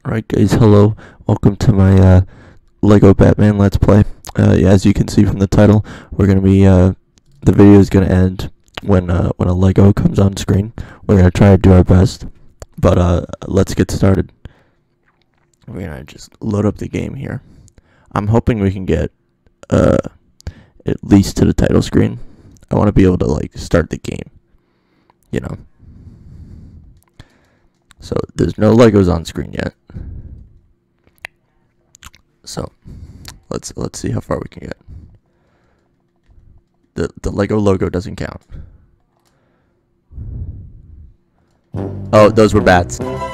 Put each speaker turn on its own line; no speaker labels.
Alright guys, hello. Welcome to my Lego Batman Let's Play. As you can see from the title, we're gonna be the video is gonna end when a Lego comes on screen. We're gonna try to do our best, but let's get started. We're gonna just load up the game here. I'm hoping we can get at least to the title screen. I want to be able to like start the game, you know. So there's no Legos on screen yet. So let's see how far we can get. The Lego logo doesn't count. Oh, those were bats.